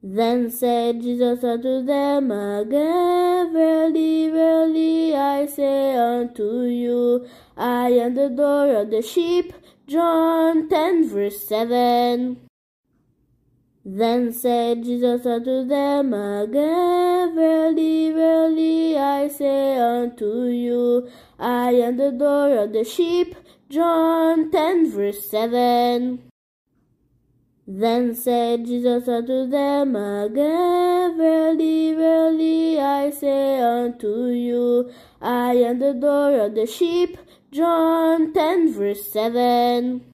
Then said Jesus unto them again, Verily, verily, I say unto you, I am the door of the sheep. John 10 verse 7. Then said Jesus unto them again, Verily, verily, I say unto you, I am the door of the sheep. John 10 verse 7. Then said Jesus unto them again, Verily, verily, I say unto you, I am the door of the sheep. John 10 verse 7.